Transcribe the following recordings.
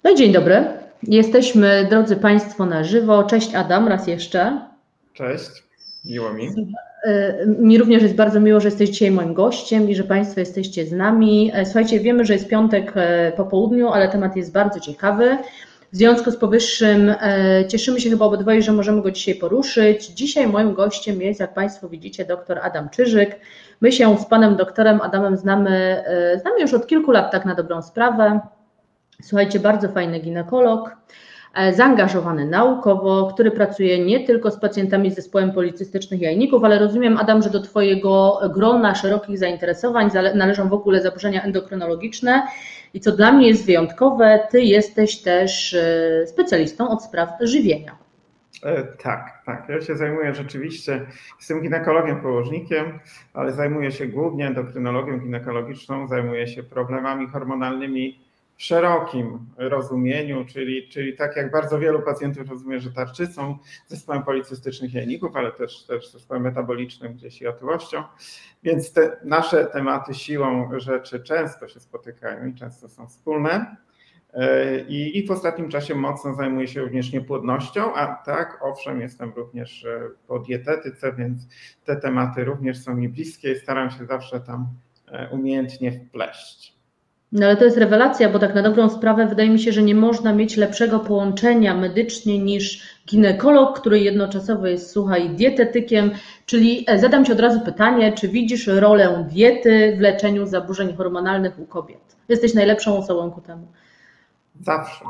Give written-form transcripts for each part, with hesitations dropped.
No i dzień dobry. Jesteśmy, drodzy Państwo, na żywo. Cześć Adam, raz jeszcze. Cześć, miło mi. Mi również jest bardzo miło, że jesteś dzisiaj moim gościem i że Państwo jesteście z nami. Słuchajcie, wiemy, że jest piątek po południu, ale temat jest bardzo ciekawy. W związku z powyższym cieszymy się chyba obydwoje, że możemy go dzisiaj poruszyć. Dzisiaj moim gościem jest, jak Państwo widzicie, dr Adam Czyżyk. My się z panem doktorem Adamem znamy już od kilku lat, tak na dobrą sprawę. Słuchajcie, bardzo fajny ginekolog, zaangażowany naukowo, który pracuje nie tylko z pacjentami z zespołem policystycznych jajników, ale rozumiem, Adam, że do Twojego grona szerokich zainteresowań należą w ogóle zaburzenia endokrynologiczne i co dla mnie jest wyjątkowe, Ty jesteś też specjalistą od spraw żywienia. Tak. Ja się zajmuję rzeczywiście, jestem ginekologiem położnikiem, ale zajmuję się głównie endokrynologią ginekologiczną, zajmuję się problemami hormonalnymi w szerokim rozumieniu, czyli tak jak bardzo wielu pacjentów rozumie, że tarczycą, zespołem policystycznych jajników, ale też zespołem metabolicznym gdzieś i otyłością. Więc te nasze tematy siłą rzeczy często się spotykają i często są wspólne. I w ostatnim czasie mocno zajmuję się również niepłodnością, a tak, owszem, jestem również po dietetyce, więc te tematy również są mi bliskie i staram się zawsze tam umiejętnie wpleść. No ale to jest rewelacja, bo tak na dobrą sprawę wydaje mi się, że nie można mieć lepszego połączenia medycznie niż ginekolog, który jednoczasowo jest, słuchaj, dietetykiem, czyli zadam Ci od razu pytanie, czy widzisz rolę diety w leczeniu zaburzeń hormonalnych u kobiet? Jesteś najlepszą osobą ku temu. Zawsze.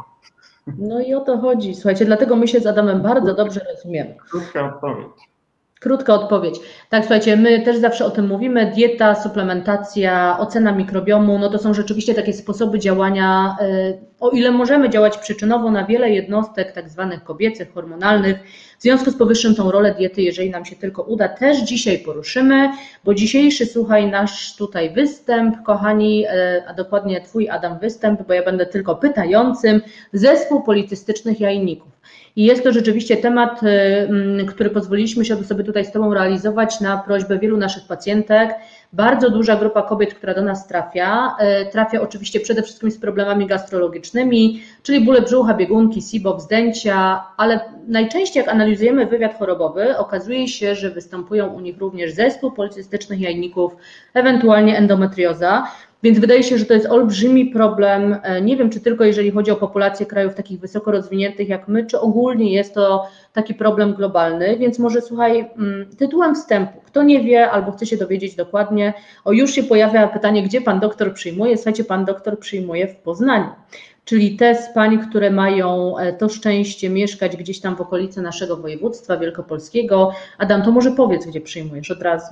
No i o to chodzi. Słuchajcie, dlatego my się z Adamem bardzo dobrze rozumiemy. Krótka odpowiedź. Krótka odpowiedź. Tak, słuchajcie, my też zawsze o tym mówimy. Dieta, suplementacja, ocena mikrobiomu, no to są rzeczywiście takie sposoby działania, o ile możemy działać przyczynowo na wiele jednostek tak zwanych kobiecych, hormonalnych. W związku z powyższym tą rolę diety, jeżeli nam się tylko uda, też dzisiaj poruszymy, bo dzisiejszy, słuchaj, nasz tutaj występ, kochani, a dokładnie Twój, Adam, występ, bo ja będę tylko pytającym, zespół policystycznych jajników. I jest to rzeczywiście temat, który pozwoliliśmy sobie tutaj z Tobą realizować na prośbę wielu naszych pacjentek. Bardzo duża grupa kobiet, która do nas trafia oczywiście przede wszystkim z problemami gastrologicznymi, czyli bóle brzucha, biegunki, SIBO, wzdęcia, ale najczęściej jak analizujemy wywiad chorobowy, okazuje się, że występują u nich również zespół policystycznych jajników, ewentualnie endometrioza. Więc wydaje się, że to jest olbrzymi problem, nie wiem czy tylko jeżeli chodzi o populację krajów takich wysoko rozwiniętych jak my, czy ogólnie jest to taki problem globalny, więc może słuchaj, tytułem wstępu, kto nie wie albo chce się dowiedzieć dokładnie, już się pojawia pytanie, gdzie pan doktor przyjmuje, słuchajcie, pan doktor przyjmuje w Poznaniu, czyli te z pań, które mają to szczęście mieszkać gdzieś tam w okolicy naszego województwa wielkopolskiego. Adam, to może powiedz, gdzie przyjmujesz od razu.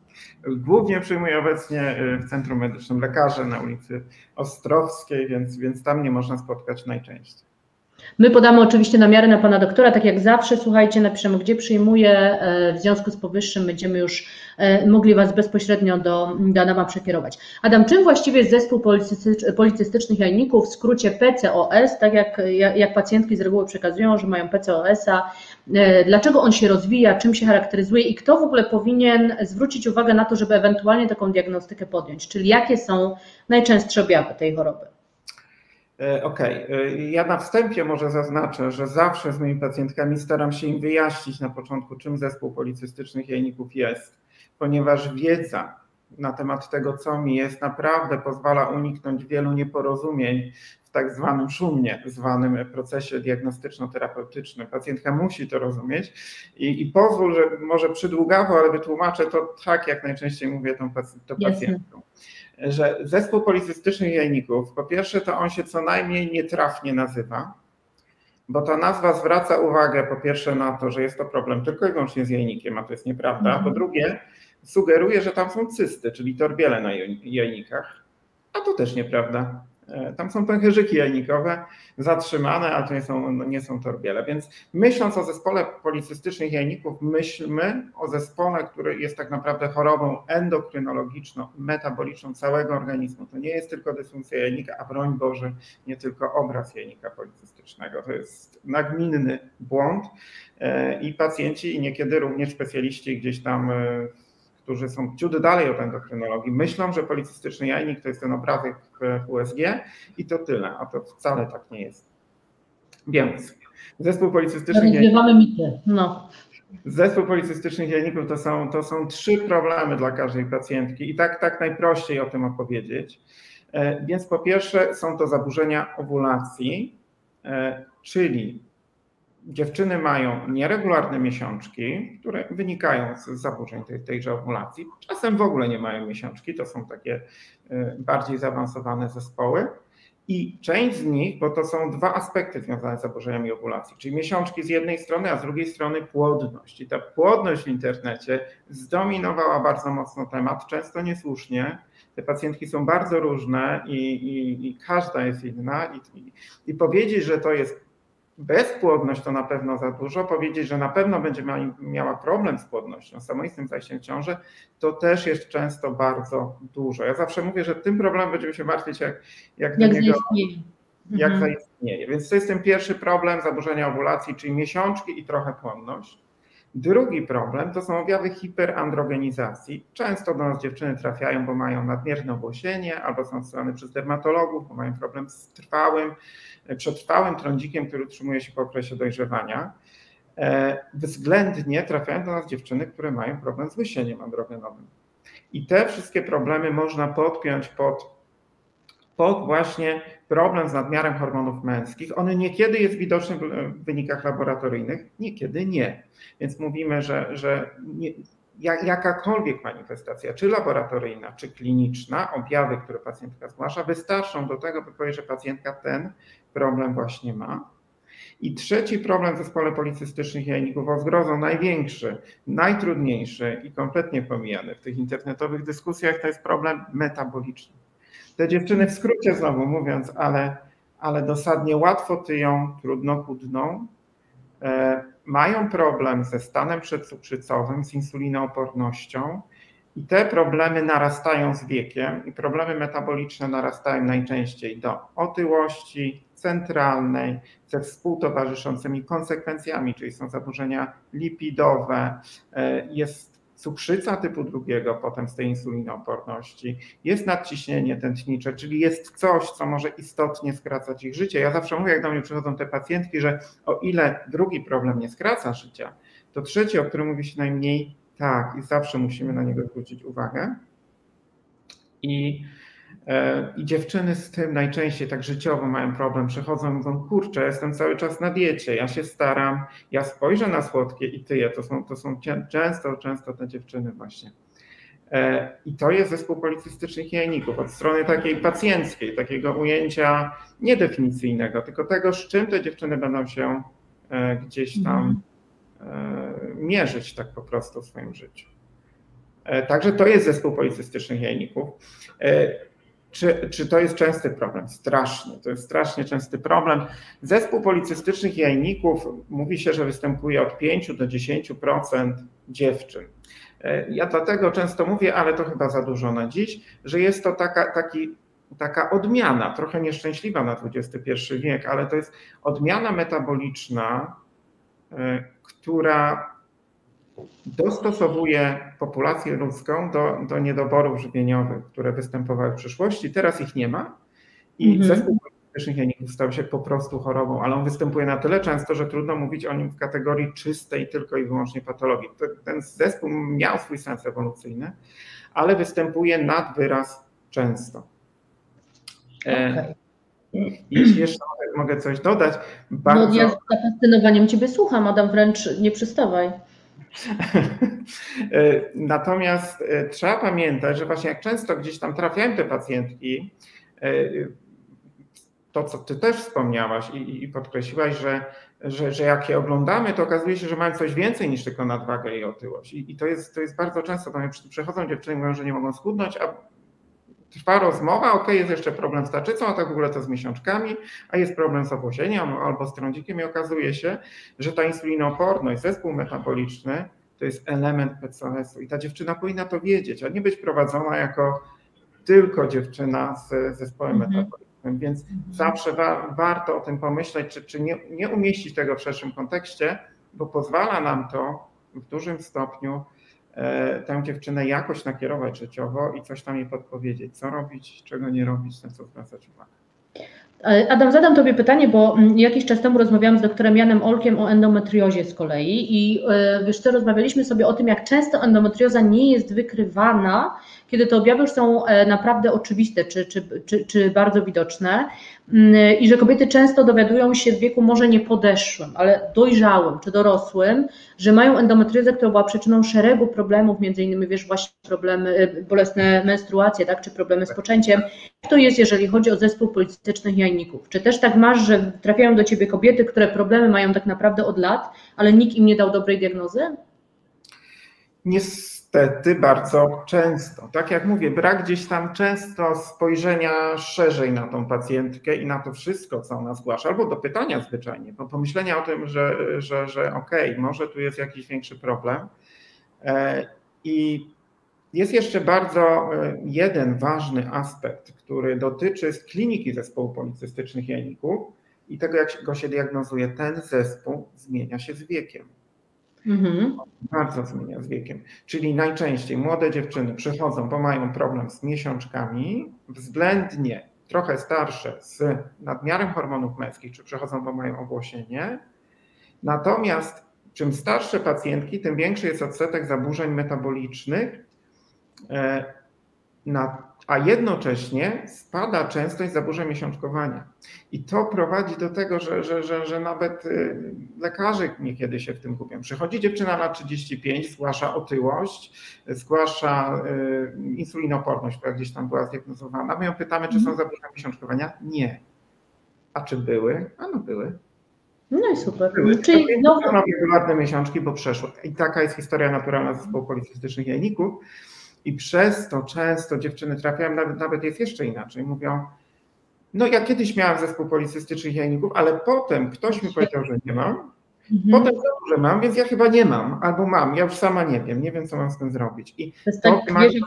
Głównie przyjmuję obecnie w Centrum Medycznym Lekarze na ulicy Ostrowskiej, więc tam nie można spotkać najczęściej. My podamy oczywiście namiary na pana doktora, tak jak zawsze, słuchajcie, napiszemy, gdzie przyjmuje, w związku z powyższym będziemy już mogli Was bezpośrednio do Adama przekierować. Adam, czym właściwie jest zespół policystycznych jajników, w skrócie PCOS, tak jak pacjentki z reguły przekazują, że mają PCOS-a, dlaczego on się rozwija, czym się charakteryzuje i kto w ogóle powinien zwrócić uwagę na to, żeby ewentualnie taką diagnostykę podjąć, czyli jakie są najczęstsze objawy tej choroby? Okej. Ja na wstępie może zaznaczę, że zawsze z moimi pacjentkami staram się im wyjaśnić na początku, czym zespół policystycznych jajników jest, ponieważ wiedza na temat tego, co mi jest, naprawdę pozwala uniknąć wielu nieporozumień w tak zwanym szumnie zwanym procesie diagnostyczno-terapeutycznym. Pacjentka musi to rozumieć i pozwól, że może przydługawo, ale wytłumaczę to tak, jak najczęściej mówię to pacjentkom. Że zespół policystycznych jajników, po pierwsze to on się co najmniej nietrafnie nazywa, bo ta nazwa zwraca uwagę po pierwsze na to, że jest to problem tylko i wyłącznie z jajnikiem, a to jest nieprawda, a po drugie sugeruje, że tam są cysty, czyli torbiele na jajnikach, a to też nieprawda. Tam są pęcherzyki jajnikowe zatrzymane, a to nie są torbiele. Więc myśląc o zespole policystycznych jajników, myślmy o zespole, który jest tak naprawdę chorobą endokrynologiczną, metaboliczną całego organizmu. To nie jest tylko dysfunkcja jajnika, a broń Boże, nie tylko obraz jajnika policystycznego. To jest nagminny błąd i pacjenci, i niekiedy również specjaliści gdzieś tam, którzy są ciut dalej od endokrynologii, myślą, że policystyczny jajnik to jest ten obrazek w USG i to tyle, a to wcale tak nie jest. Więc zespół policystycznych Zespół policystycznych jajników to są 3 problemy dla każdej pacjentki i tak najprościej o tym opowiedzieć. Więc po pierwsze są to zaburzenia owulacji, czyli dziewczyny mają nieregularne miesiączki, które wynikają z zaburzeń tejże owulacji. Czasem w ogóle nie mają miesiączki, to są takie bardziej zaawansowane zespoły. I część z nich, bo to są 2 aspekty związane z zaburzeniami owulacji, czyli miesiączki z jednej strony, a z drugiej strony płodność. I ta płodność w internecie zdominowała bardzo mocno temat, często niesłusznie. Te pacjentki są bardzo różne i każda jest inna. I powiedzieć, że to jest bezpłodność, to na pewno za dużo. Powiedzieć, że na pewno będzie miała problem z płodnością, samoistnym zajściem w ciążę, to też jest często bardzo dużo. Ja zawsze mówię, że tym problemem będziemy się martwić, jak zaistnieje. Więc to jest ten pierwszy problem, zaburzenia owulacji, czyli miesiączki i trochę płodność. Drugi problem to są objawy hiperandrogenizacji. Często do nas dziewczyny trafiają, bo mają nadmierne obłosienie albo są wsyłane przez dermatologów, bo mają problem z przetrwałym trądzikiem, który utrzymuje się po okresie dojrzewania. Względnie trafiają do nas dziewczyny, które mają problem z łysieniem androgenowym. I te wszystkie problemy można podpiąć pod właśnie problem z nadmiarem hormonów męskich. On niekiedy jest widoczny w wynikach laboratoryjnych, niekiedy nie. Więc mówimy, że jakakolwiek manifestacja, czy laboratoryjna, czy kliniczna, objawy, które pacjentka zgłasza, wystarczą do tego, by powiedzieć, że pacjentka ten problem właśnie ma. I trzeci problem w zespole policystycznych jajników o zgrozą, największy, najtrudniejszy i kompletnie pomijany w tych internetowych dyskusjach, to jest problem metaboliczny. Te dziewczyny, w skrócie znowu mówiąc, ale dosadnie łatwo tyją, trudno chudną, mają problem ze stanem przedcukrzycowym, z insulinoopornością i te problemy narastają z wiekiem i problemy metaboliczne narastają najczęściej do otyłości centralnej ze współtowarzyszącymi konsekwencjami, czyli są zaburzenia lipidowe, jest cukrzyca typu 2, potem z tej insulinooporności, jest nadciśnienie tętnicze, czyli jest coś, co może istotnie skracać ich życie. Ja zawsze mówię, jak do mnie przychodzą te pacjentki, że o ile drugi problem nie skraca życia, to trzeci, o którym mówi się najmniej, tak, i zawsze musimy na niego zwrócić uwagę. I dziewczyny z tym najczęściej tak życiowo mają problem, przychodzą i mówią, kurczę, jestem cały czas na diecie, ja się staram, ja spojrzę na słodkie i tyję, to są często te dziewczyny właśnie. I to jest zespół policystycznych jajników od strony takiej pacjenckiej, takiego ujęcia niedefinicyjnego, tylko tego, z czym te dziewczyny będą się gdzieś tam mierzyć tak po prostu w swoim życiu. Także to jest zespół policystycznych jajników. Czy to jest częsty problem? Straszny. To jest strasznie częsty problem. Zespół policystycznych jajników mówi się, że występuje od 5 do 10% dziewczyn. Ja dlatego często mówię, ale to chyba za dużo na dziś, że jest to taka odmiana, trochę nieszczęśliwa na XXI wiek, ale to jest odmiana metaboliczna, która dostosowuje populację ludzką do niedoborów żywieniowych, które występowały w przyszłości. Teraz ich nie ma i zespół policystycznych jajników stał się po prostu chorobą, ale on występuje na tyle często, że trudno mówić o nim w kategorii czystej tylko i wyłącznie patologii. Ten zespół miał swój sens ewolucyjny, ale występuje nad wyraz często. Okay. Jeśli jeszcze mogę coś dodać. No ja z zafascynowaniem Ciebie słucham, Adam, wręcz nie przystawaj. Natomiast trzeba pamiętać, że właśnie jak często gdzieś tam trafiają te pacjentki, to co Ty też wspomniałaś i podkreśliłaś, że jak je oglądamy, to okazuje się, że mają coś więcej niż tylko nadwagę i otyłość. I to jest bardzo często, do mnie przychodzą dziewczyny, mówią, że nie mogą schudnąć, a trwa rozmowa, jest jeszcze problem z tarczycą, a tak w ogóle to z miesiączkami, a jest problem z obłosieniem albo z trądzikiem i okazuje się, że ta insulinooporność, zespół metaboliczny to jest element PCOS-u i ta dziewczyna powinna to wiedzieć, a nie być prowadzona jako tylko dziewczyna z zespołem metabolicznym, więc zawsze warto o tym pomyśleć, czy nie umieścić tego w szerszym kontekście, bo pozwala nam to w dużym stopniu tę dziewczynę jakoś nakierować życiowo i coś tam jej podpowiedzieć, co robić, czego nie robić, na co zwracać uwagę. Adam, zadam Tobie pytanie, bo jakiś czas temu rozmawiałam z doktorem Janem Olkiem o endometriozie z kolei i wiesz co, rozmawialiśmy sobie o tym, jak często endometrioza nie jest wykrywana, kiedy te objawy już są naprawdę oczywiste czy bardzo widoczne i że kobiety często dowiadują się w wieku może nie podeszłym, ale dojrzałym czy dorosłym, że mają endometriozę, która była przyczyną szeregu problemów, między innymi wiesz właśnie problemy, bolesne menstruacje, tak, czy problemy z poczęciem. Jak to jest, jeżeli chodzi o zespół policystycznych jajników? Czy też tak masz, że trafiają do Ciebie kobiety, które problemy mają tak naprawdę od lat, ale nikt im nie dał dobrej diagnozy? Niestety bardzo często. Tak jak mówię, brak gdzieś tam często spojrzenia szerzej na tą pacjentkę i na to wszystko, co ona zgłasza, albo do pytania zwyczajnie, bo pomyślenia o tym, że okej, może tu jest jakiś większy problem. I jest jeszcze bardzo jeden ważny aspekt, który dotyczy kliniki zespołu policystycznych jajników i tego, jak go się diagnozuje. Ten zespół zmienia się z wiekiem. Bardzo zmienia z wiekiem. Czyli najczęściej młode dziewczyny przychodzą, bo mają problem z miesiączkami, względnie trochę starsze z nadmiarem hormonów męskich, czy przychodzą, bo mają ogłosienie. Natomiast czym starsze pacjentki, tym większy jest odsetek zaburzeń metabolicznych, a jednocześnie spada częstość zaburzeń miesiączkowania. I to prowadzi do tego, że nawet lekarze niekiedy się w tym gubią. Przychodzi dziewczyna na 35, zgłasza otyłość, zgłasza insulinoporność, która gdzieś tam była zdiagnozowana. My ją pytamy, czy są zaburzenia miesiączkowania? Nie. A czy były? A no były. No i super. Czyli znowu regularne miesiączki, bo przeszło. I taka jest historia naturalna zespołu policystycznych jajników. I przez to często dziewczyny trafiają, nawet jest jeszcze inaczej, mówią, no ja kiedyś miałam zespół policystycznych jajników, ale potem ktoś mi powiedział, że nie mam, potem znowu, że mam, więc ja chyba nie mam, albo mam, ja już sama nie wiem co mam z tym zrobić. I to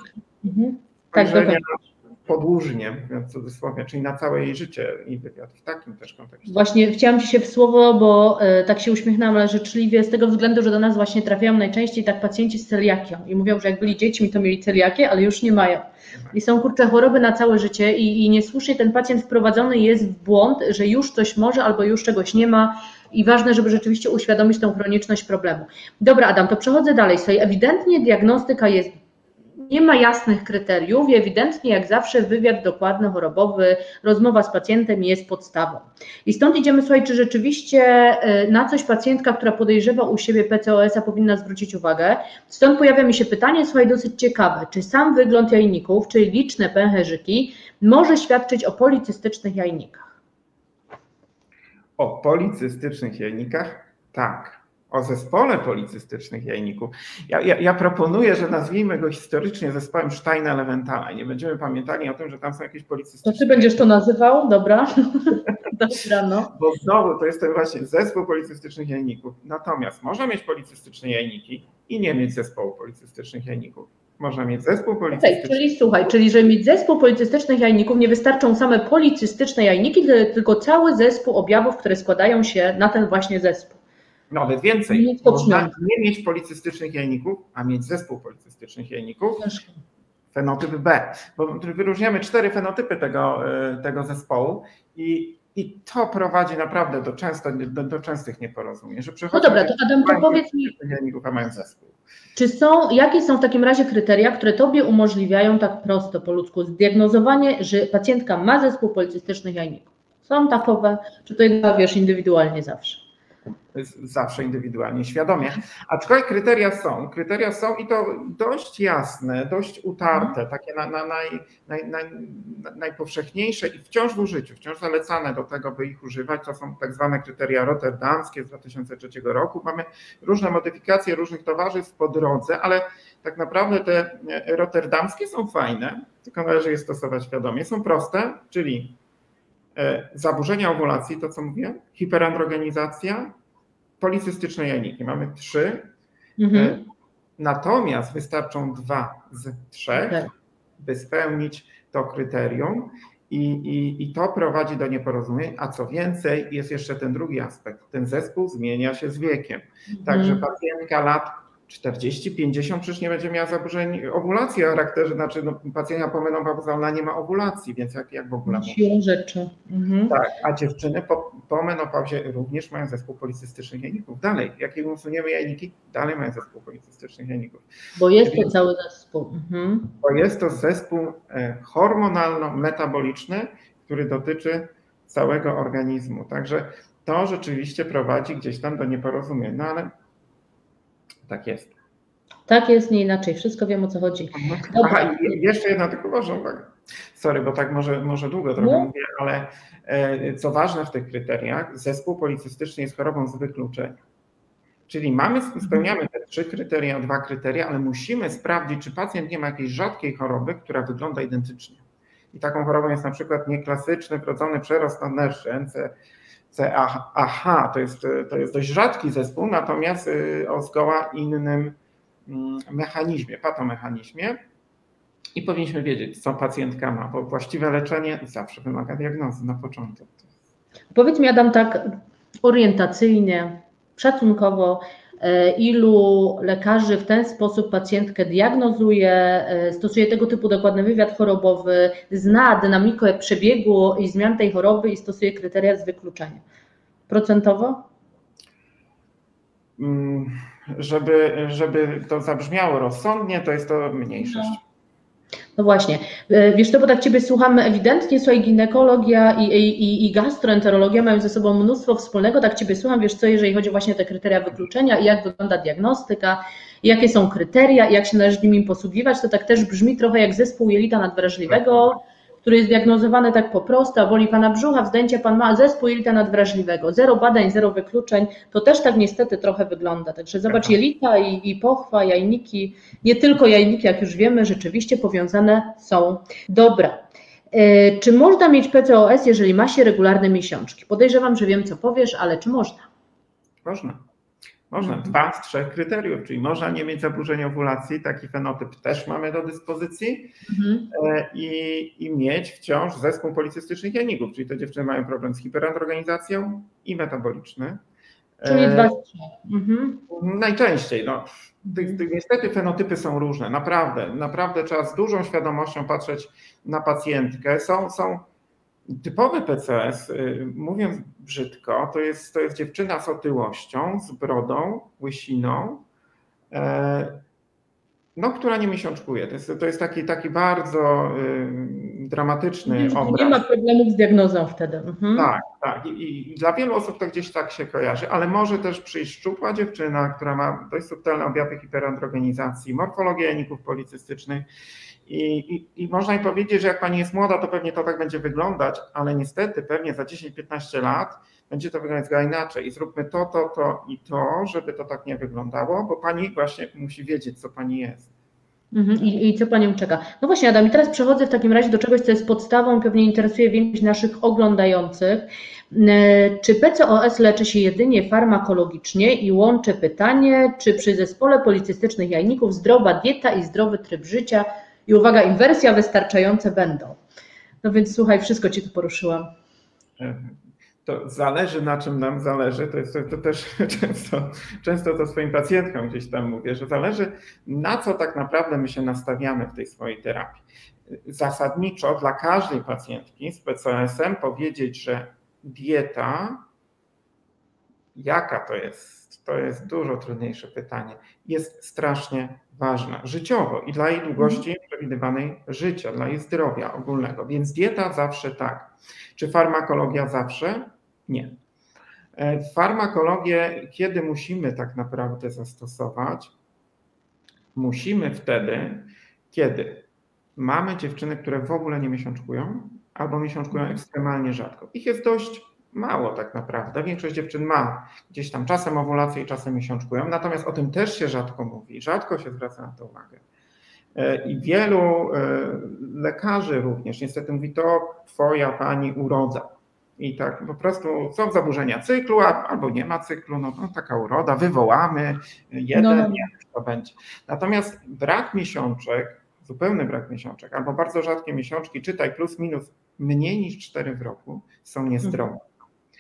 podłużnie, mówiąc w cudzysłowie, czyli na całe jej życie i wywiad w takim też kontekście. Właśnie chciałam Ci się w słowo, bo tak się uśmiechnęłam, ale życzliwie z tego względu, że do nas właśnie trafiają najczęściej tak pacjenci z celiakią i mówią, że jak byli dziećmi, to mieli celiakię, ale już nie mają. I są kurczę choroby na całe życie i niesłusznie ten pacjent wprowadzony jest w błąd, że już coś może albo już czegoś nie ma i ważne, żeby rzeczywiście uświadomić tą chroniczność problemu. Dobra, Adam, to przechodzę dalej. Słuchaj, ewidentnie diagnostyka jest, nie ma jasnych kryteriów i ewidentnie jak zawsze wywiad dokładny, chorobowy, rozmowa z pacjentem jest podstawą. I stąd idziemy, słuchaj, czy rzeczywiście na coś pacjentka, która podejrzewa u siebie PCOS-a powinna zwrócić uwagę. Stąd pojawia mi się pytanie, słuchaj, dosyć ciekawe, czy sam wygląd jajników, czyli liczne pęcherzyki, może świadczyć o policystycznych jajnikach? O policystycznych jajnikach? Tak. O zespole policystycznych jajników. Ja proponuję, że nazwijmy go historycznie zespołem Steina-Leventhala. Nie będziemy pamiętali o tym, że tam są jakieś policystyczne. To Ty będziesz to nazywał? Dobra. Dobra, no. Bo znowu to jest ten właśnie zespół policystycznych jajników. Natomiast można mieć policystyczne jajniki i nie mieć zespołu policystycznych jajników. Można mieć zespół policystyczny. Okay, czyli słuchaj, żeby mieć zespół policystycznych jajników, nie wystarczą same policystyczne jajniki, tylko cały zespół objawów, które składają się na ten właśnie zespół. Nawet więcej, można nie mieć policystycznych jajników, a mieć zespół policystycznych jajników, fenotyp B, bo wyróżniamy 4 fenotypy tego zespołu i to prowadzi naprawdę do częstych nieporozumień. Że no dobra, to Adam, to powiedz mi, jajników, a mają zespół. Jakie są w takim razie kryteria, które Tobie umożliwiają tak prosto po ludzku zdiagnozowanie, że pacjentka ma zespół policystycznych jajników? Są takowe, czy to jest, indywidualnie zawsze? Zawsze indywidualnie, świadomie. Aczkolwiek kryteria są i to dość jasne, dość utarte, takie najpowszechniejsze i wciąż w użyciu, wciąż zalecane do tego, by ich używać. To są tak zwane kryteria rotterdamskie z 2003 roku. Mamy różne modyfikacje różnych towarzystw po drodze, ale tak naprawdę te rotterdamskie są fajne, tylko należy je stosować świadomie. Są proste, czyli zaburzenia owulacji, to co mówię, hiperandrogenizacja, policystyczne jajniki. Mamy 3, natomiast wystarczą 2 z 3, by spełnić to kryterium i to prowadzi do nieporozumień, a co więcej jest jeszcze ten drugi aspekt. Ten zespół zmienia się z wiekiem. Także pacjentka lat 40-50 przecież nie będzie miała zaburzeń owulacji o charakterze, znaczy pacjenta pomenopauzalna nie ma owulacji, więc jak w ogóle Siłą rzeczy. Tak, a dziewczyny po menopauzie również mają zespół policystycznych jajników. Dalej, jak im usuniemy jajniki, dalej mają zespół policystycznych jajników. Bo jest to cały zespół. Bo jest to zespół hormonalno-metaboliczny, który dotyczy całego organizmu. Także to rzeczywiście prowadzi gdzieś tam do nieporozumień. No ale tak jest. Tak jest, nie inaczej. Wszystko wiem, o co chodzi. Aha, i jeszcze jedna tylko ważna uwaga. Sorry, bo tak może długo trochę mówię, ale co ważne w tych kryteriach, zespół policystyczny jest chorobą z wykluczenia. Czyli spełniamy te 3 kryteria, 2 kryteria, ale musimy sprawdzić, czy pacjent nie ma jakiejś rzadkiej choroby, która wygląda identycznie. I taką chorobą jest na przykład nieklasyczny wrodzony przerost nadnerczy, NCAH. To jest dość rzadki zespół, natomiast o zgoła innym mechanizmie, patomechanizmie. I powinniśmy wiedzieć, co pacjentka ma, bo właściwe leczenie zawsze wymaga diagnozy na początek. Powiedz mi, Adam, tak orientacyjnie, szacunkowo, ilu lekarzy w ten sposób pacjentkę diagnozuje, stosuje tego typu dokładny wywiad chorobowy, zna dynamikę przebiegu i zmian tej choroby i stosuje kryteria z wykluczenia? Procentowo? Żeby to zabrzmiało rozsądnie, to jest to mniejszość. No właśnie, wiesz to, bo tak Ciebie słuchamy ewidentnie, słuchaj, ginekologia i gastroenterologia mają ze sobą mnóstwo wspólnego, tak Ciebie słucham, wiesz co, jeżeli chodzi właśnie o te kryteria wykluczenia i jak wygląda diagnostyka, jakie są kryteria i jak się należy nimi posługiwać, to tak też brzmi trochę jak zespół jelita nadwrażliwego, który jest diagnozowany tak po prostu, a boli Pana brzucha, wzdęcia Pan ma, zespół jelita nadwrażliwego, 0 badań, 0 wykluczeń, to też tak niestety trochę wygląda. Także zobacz, jelita i pochwa, jajniki, nie tylko jajniki, jak już wiemy, rzeczywiście powiązane są. Dobra. Czy można mieć PCOS, jeżeli ma się regularne miesiączki? Podejrzewam, że wiem, co powiesz, ale czy można? Można. Można. 2 z 3 kryteriów, czyli można nie mieć zaburzeń owulacji, taki fenotyp też mamy do dyspozycji i mieć wciąż zespół policystycznych jajników, czyli te dziewczyny mają problem z hiperandrogenizacją i metaboliczny. Czyli 2 z 3. Najczęściej. No. Niestety fenotypy są różne, naprawdę trzeba z dużą świadomością patrzeć na pacjentkę. Są typowy PCOS, mówiąc brzydko, to jest dziewczyna z otyłością, z brodą, łysiną, która nie miesiączkuje. To jest taki bardzo dramatyczny obraz. Nie ma problemów z diagnozą wtedy. Tak. I dla wielu osób to gdzieś tak się kojarzy, ale może też przyjść szczupła dziewczyna, która ma dość subtelne objawy hiperandrogenizacji, morfologię jajników policystycznych. I można jej powiedzieć, że jak pani jest młoda, to pewnie to tak będzie wyglądać, ale niestety pewnie za 10-15 lat będzie to wyglądać inaczej. I zróbmy to i to, żeby to tak nie wyglądało, bo pani właśnie musi wiedzieć, co pani jest. I co Panią czeka? No właśnie, Adam, i teraz przechodzę w takim razie do czegoś, co jest podstawą, pewnie interesuje większość naszych oglądających. Czy PCOS leczy się jedynie farmakologicznie i łączę pytanie, czy przy zespole policystycznych jajników zdrowa dieta i zdrowy tryb życia i uwaga, inwersja wystarczające będą? No więc słuchaj, wszystko Ci tu poruszyłam. To zależy, na czym nam zależy. To też często to swoim pacjentkom gdzieś tam mówię, że zależy, na co tak naprawdę my się nastawiamy w tej swojej terapii. Zasadniczo dla każdej pacjentki z PCOS-em powiedzieć, że dieta, jaka to jest dużo trudniejsze pytanie, jest strasznie ważna życiowo i dla jej długości przewidywanej życia, dla jej zdrowia ogólnego. Więc dieta zawsze tak. Czy farmakologia zawsze? Nie. Farmakologię, kiedy musimy tak naprawdę zastosować? Musimy wtedy, kiedy mamy dziewczyny, które w ogóle nie miesiączkują albo miesiączkują ekstremalnie rzadko. Ich jest dość mało tak naprawdę. Większość dziewczyn ma gdzieś tam czasem owulację i czasem miesiączkują, natomiast o tym też się rzadko mówi, rzadko się zwraca na to uwagę. I wielu lekarzy również niestety mówi, to twoja pani uroda. I tak po prostu są zaburzenia cyklu, albo nie ma cyklu, no taka uroda, wywołamy, nie, to będzie. Natomiast brak miesiączek, zupełny brak miesiączek, albo bardzo rzadkie miesiączki, czytaj plus minus mniej niż 4 w roku, są niezdrowe.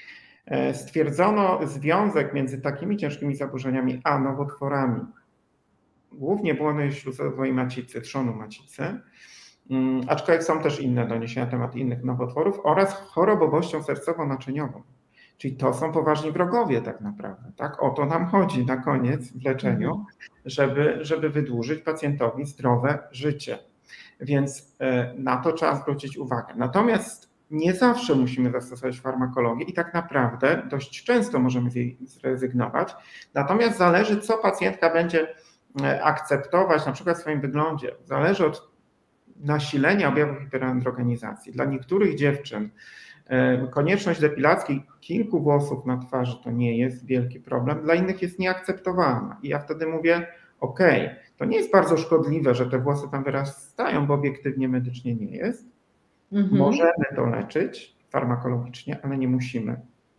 Stwierdzono związek między takimi ciężkimi zaburzeniami a nowotworami głównie błony śluzowej macicy, trzonu macicy, aczkolwiek są też inne doniesienia na temat innych nowotworów oraz chorobowością sercowo-naczyniową. Czyli to są poważni wrogowie tak naprawdę. Tak? O to nam chodzi na koniec w leczeniu, żeby wydłużyć pacjentowi zdrowe życie. Więc na to trzeba zwrócić uwagę. Natomiast nie zawsze musimy zastosować farmakologię i tak naprawdę dość często możemy z jej zrezygnować. Natomiast zależy, co pacjentka będzie akceptować na przykład w swoim wyglądzie. Zależy od nasilenia objawów hiperandrogenizacji. Dla niektórych dziewczyn konieczność depilacji kilku włosów na twarzy to nie jest wielki problem, dla innych jest nieakceptowalna. I ja wtedy mówię, ok, to nie jest bardzo szkodliwe, że te włosy tam wyrastają, bo obiektywnie medycznie nie jest. Możemy to leczyć farmakologicznie, ale nie musimy.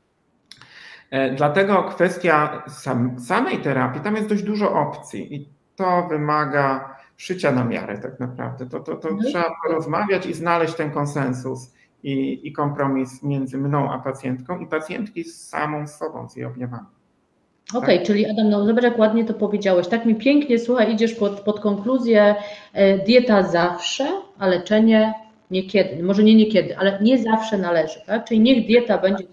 Dlatego kwestia samej terapii, tam jest dość dużo opcji i to wymaga szycia na miarę tak naprawdę. To trzeba porozmawiać i znaleźć ten konsensus i kompromis między mną a pacjentką i pacjentki z samą sobą, z jej objawami. Okej, tak? Czyli Adam, no zobacz jak ładnie to powiedziałeś. Tak mi pięknie, słuchaj, idziesz pod konkluzję, dieta zawsze, a leczenie niekiedy. Może nie niekiedy, ale nie zawsze należy, tak? Czyli niech dieta będzie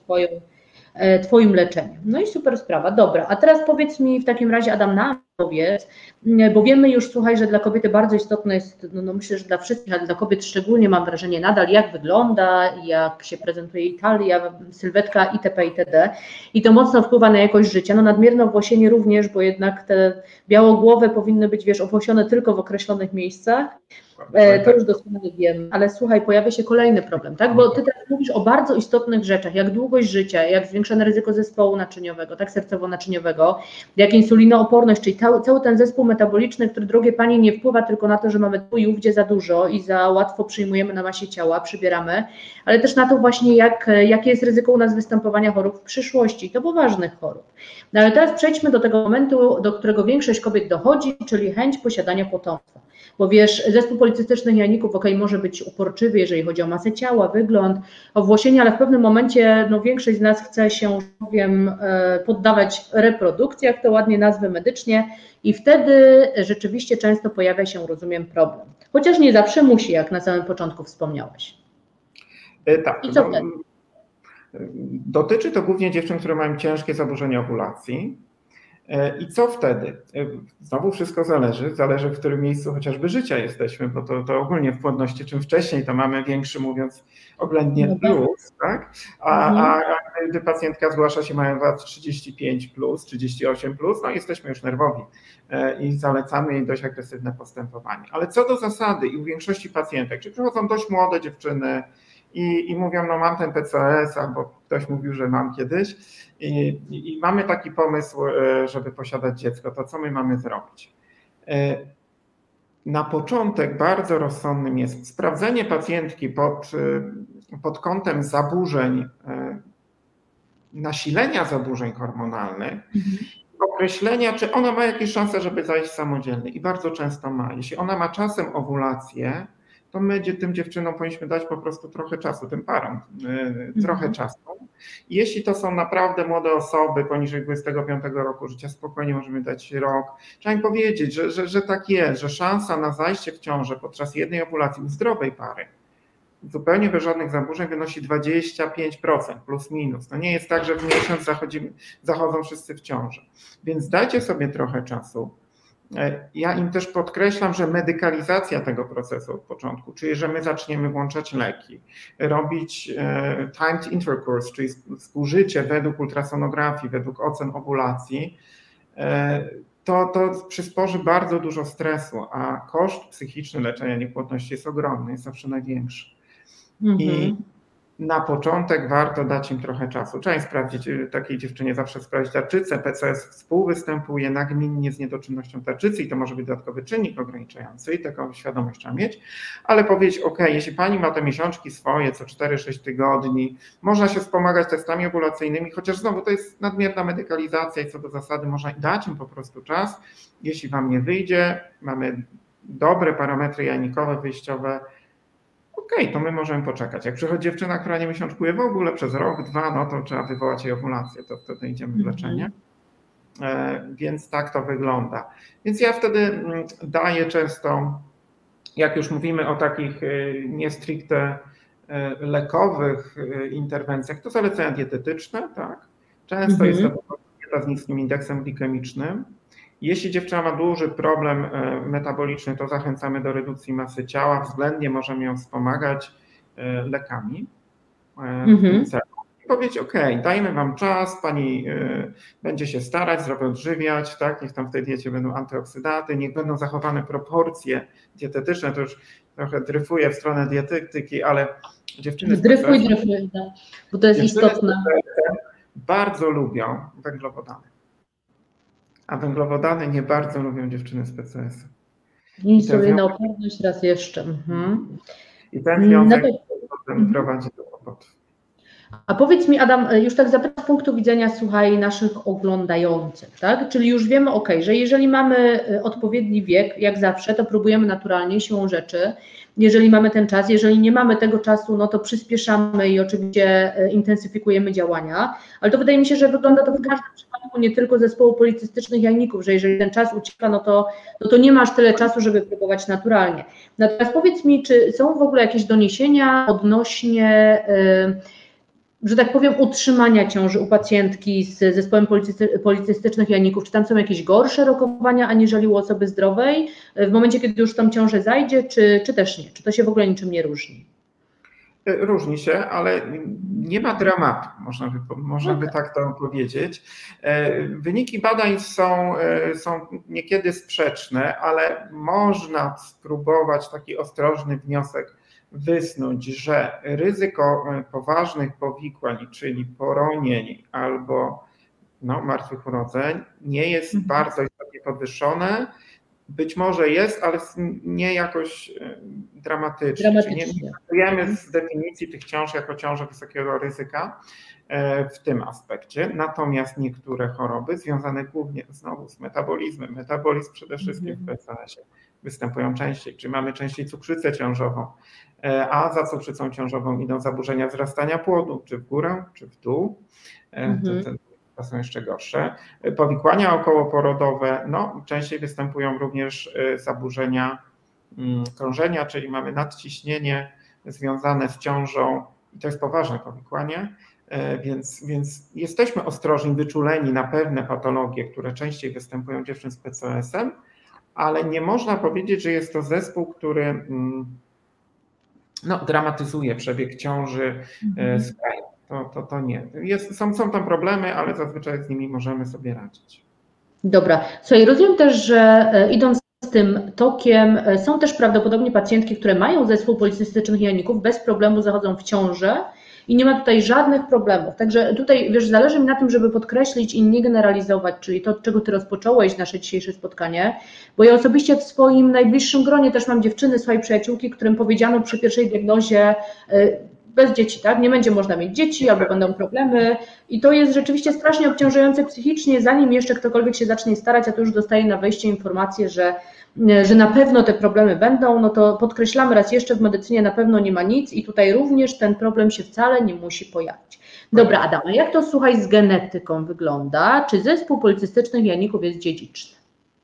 Twoim leczeniem. No i super sprawa, dobra. A teraz powiedz mi w takim razie, Adam, nam powiedz, bo wiemy już, słuchaj, że dla kobiety bardzo istotne jest, no myślę, że dla wszystkich, ale dla kobiet szczególnie mam wrażenie nadal, jak wygląda, jak się prezentuje jej talia, sylwetka itp. itd. I to mocno wpływa na jakość życia. No nadmierne owłosienie również, bo jednak te białogłowe powinny być, wiesz, owłosione tylko w określonych miejscach. To już doskonale wiem, ale słuchaj, pojawia się kolejny problem, tak? Bo ty teraz mówisz o bardzo istotnych rzeczach, jak długość życia, jak zwiększone ryzyko zespołu naczyniowego, tak, sercowo-naczyniowego, jak insulinooporność, czyli cały ten zespół metaboliczny, który, drogie Panie, nie wpływa tylko na to, że mamy tu i ówdzie za dużo i za łatwo przyjmujemy na masie ciała, przybieramy, ale też na to właśnie, jakie jest ryzyko u nas występowania chorób w przyszłości, to poważnych chorób. No ale teraz przejdźmy do tego momentu, do którego większość kobiet dochodzi, czyli chęć posiadania potomstwa. Bo wiesz, zespół policystycznych jajników, może być uporczywy, jeżeli chodzi o masę ciała, wygląd, owłosienie, ale w pewnym momencie większość z nas chce się, poddawać reprodukcji, jak to ładnie nazwę medycznie, i wtedy rzeczywiście często pojawia się, rozumiem, problem. Chociaż nie zawsze musi, jak na samym początku wspomniałeś. Tak. I co wtedy? Dotyczy to głównie dziewczyn, które mają ciężkie zaburzenia owulacji. I co wtedy? Znowu wszystko zależy w którym miejscu chociażby życia jesteśmy, bo to ogólnie w płodności czym wcześniej to mamy większy, mówiąc oględnie, plus, tak? A gdy pacjentka zgłasza się mając lat 35 plus, 38 plus, no jesteśmy już nerwowi i zalecamy jej dość agresywne postępowanie. Ale co do zasady i u większości pacjentek, czy przychodzą dość młode dziewczyny i mówią, no mam ten PCOS, albo ktoś mówił, że mam kiedyś i mamy taki pomysł, żeby posiadać dziecko, to co my mamy zrobić? Na początek bardzo rozsądnym jest sprawdzenie pacjentki pod kątem zaburzeń, nasilenia zaburzeń hormonalnych, określenia, czy ona ma jakieś szanse, żeby zajść samodzielnie i bardzo często ma. Jeśli ona ma czasem owulację, to my tym dziewczynom powinniśmy dać po prostu trochę czasu, tym parom, trochę czasu. I jeśli to są naprawdę młode osoby poniżej 25 roku życia, spokojnie możemy dać rok. Trzeba im powiedzieć, że tak jest, że szansa na zajście w ciążę podczas jednej owulacji u zdrowej pary, zupełnie bez żadnych zaburzeń, wynosi 25% plus minus. To nie jest tak, że w miesiąc zachodzą wszyscy w ciąży. Więc dajcie sobie trochę czasu. Ja im też podkreślam, że medykalizacja tego procesu od początku, czyli że my zaczniemy włączać leki, robić timed intercourse, czyli współżycie według ultrasonografii, według ocen owulacji, to przysporzy bardzo dużo stresu, a koszt psychiczny leczenia niepłodności jest ogromny, jest zawsze największy. I na początek warto dać im trochę czasu. Trzeba sprawdzić, takiej dziewczynie zawsze sprawdzić tarczycę. PCOS współwystępuje nagminnie z niedoczynnością tarczycy i to może być dodatkowy czynnik ograniczający i taką świadomość trzeba mieć, ale powiedzieć, ok, jeśli pani ma te miesiączki swoje co 4-6 tygodni, można się wspomagać testami ovulacyjnymi, chociaż znowu to jest nadmierna medykalizacja i co do zasady można dać im po prostu czas. Jeśli wam nie wyjdzie, mamy dobre parametry jajnikowe, wyjściowe, okej, to my możemy poczekać. Jak przychodzi dziewczyna, która nie miesiączkuje w ogóle przez rok, 2, no to trzeba wywołać jej owulację, to wtedy idziemy w leczenie. więc tak to wygląda. Więc ja wtedy daję często, jak już mówimy o takich nie stricte lekowych interwencjach, to zalecenia dietetyczne, tak? Często jest to dieta z niskim indeksem glikemicznym. Jeśli dziewczyna ma duży problem metaboliczny, to zachęcamy do redukcji masy ciała, względnie możemy ją wspomagać lekami w tym celu. I powiedzieć, ok, dajmy wam czas, pani będzie się starać, zdrowo odżywiać, tak? Niech tam w tej diecie będą antyoksydaty, niech będą zachowane proporcje dietetyczne, to już trochę dryfuję w stronę dietetyki, ale dziewczyny Dryfuj, tak, bo to jest istotne. Bardzo lubią węglowodany, a węglowodany nie bardzo lubią dziewczyny z PCS. Insulinooporność raz jeszcze. I ten związek potem prowadzi do kłopotów. A powiedz mi, Adam, już tak zapytam z punktu widzenia, słuchaj, naszych oglądających, tak? Czyli już wiemy, że jeżeli mamy odpowiedni wiek, jak zawsze, to próbujemy naturalnie, siłą rzeczy. Jeżeli mamy ten czas, jeżeli nie mamy tego czasu, no to przyspieszamy i oczywiście intensyfikujemy działania, ale to wydaje mi się, że wygląda to w każdym przypadku, nie tylko zespołu policystycznych jajników, że jeżeli ten czas ucieka, no to nie masz tyle czasu, żeby próbować naturalnie. Natomiast powiedz mi, czy są w ogóle jakieś doniesienia odnośnie że tak powiem, utrzymania ciąży u pacjentki z zespołem policystycznych jajników? Czy tam są jakieś gorsze rokowania aniżeli u osoby zdrowej w momencie, kiedy już tą ciążę zajdzie, czy też nie? Czy to się w ogóle niczym nie różni? Różni się, ale nie ma dramatu, można by tak to powiedzieć. Wyniki badań są niekiedy sprzeczne, ale można spróbować taki ostrożny wniosek wysnuć, że ryzyko poważnych powikłań, czyli poronień albo martwych urodzeń, nie jest bardzo istotnie podwyższone. Być może jest, ale nie jakoś dramatycznie. Nie traktujemy z definicji tych ciąż jako ciąże wysokiego ryzyka w tym aspekcie. Natomiast niektóre choroby związane głównie znowu z metabolizmem, metabolizm przede wszystkim w PCS-ie, występują częściej, czy mamy częściej cukrzycę ciążową, a za cukrzycą ciążową idą zaburzenia wzrastania płodu, czy w górę, czy w dół. To są jeszcze gorsze. Powikłania okołoporodowe, częściej występują również zaburzenia krążenia, czyli mamy nadciśnienie związane z ciążą i to jest poważne powikłanie, więc jesteśmy ostrożni, wyczuleni na pewne patologie, które częściej występują u dziewczyn z PCOS-em, ale nie można powiedzieć, że jest to zespół, który dramatyzuje przebieg ciąży skrajnie. To nie. Są tam problemy, ale zazwyczaj z nimi możemy sobie radzić. Dobra. Słuchaj, rozumiem też, że idąc z tym tokiem, są też prawdopodobnie pacjentki, które mają zespół policystycznych jajników, bez problemu zachodzą w ciążę i nie ma tutaj żadnych problemów. Także tutaj, wiesz, zależy mi na tym, żeby podkreślić i nie generalizować, czyli to, od czego ty rozpocząłeś nasze dzisiejsze spotkanie, bo ja osobiście w swoim najbliższym gronie też mam dziewczyny, swoje przyjaciółki, którym powiedziano przy pierwszej diagnozie bez dzieci, tak? Nie będzie można mieć dzieci albo będą problemy i to jest rzeczywiście strasznie obciążające psychicznie, zanim jeszcze ktokolwiek się zacznie starać, a to już dostaje na wejście informację, że na pewno te problemy będą, no to podkreślamy raz jeszcze, w medycynie na pewno nie ma nic i tutaj również ten problem się wcale nie musi pojawić. Dobra, Adam, a jak to, słuchaj, z genetyką wygląda? Czy zespół policystycznych jajników jest dziedziczny?